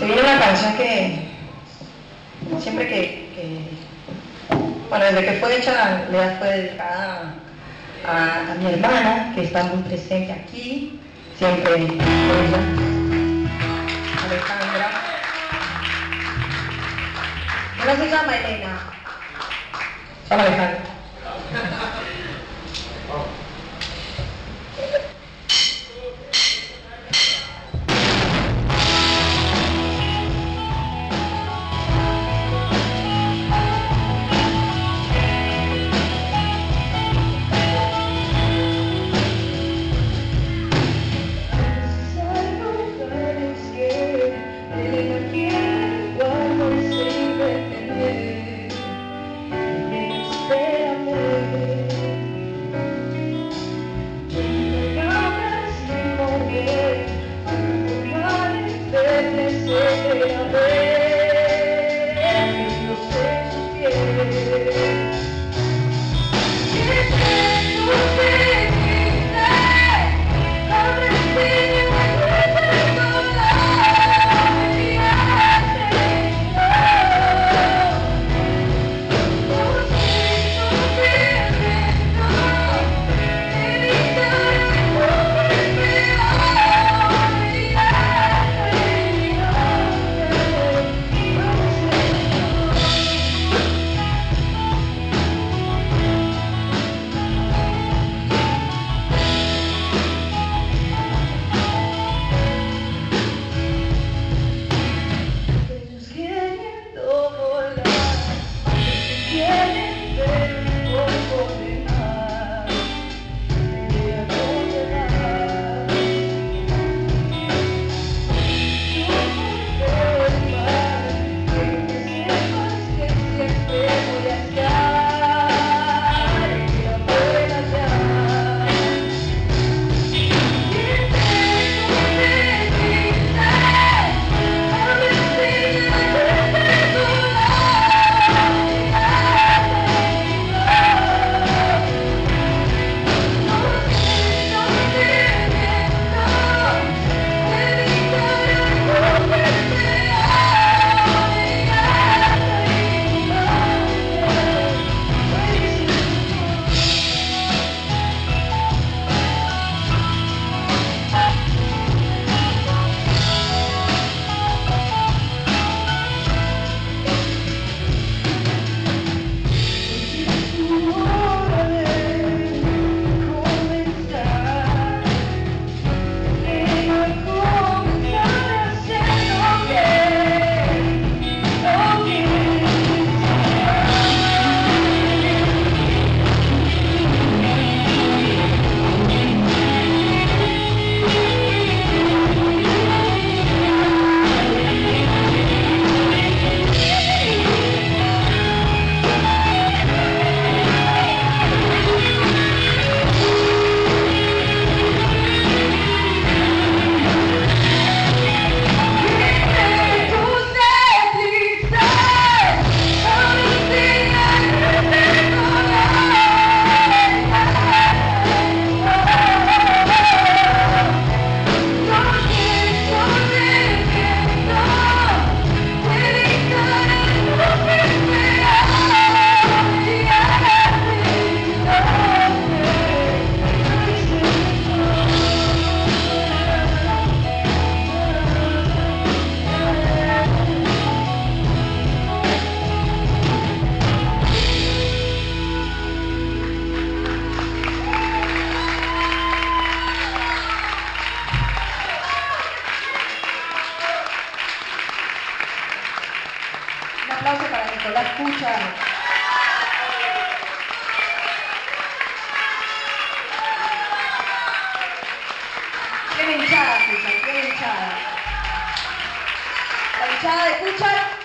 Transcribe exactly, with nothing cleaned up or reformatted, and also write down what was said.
viene una canción que, siempre que, que, bueno, desde que fue hecha, le fue dedicada a, a mi hermana, que está muy presente aquí, siempre ella, Alejandra. ¿Cómo se llama Elena? Se llama Alejandra. Un aplauso para Nicolás Pucha. Qué hinchada, Pucha, qué hinchada. La hinchada de Pucha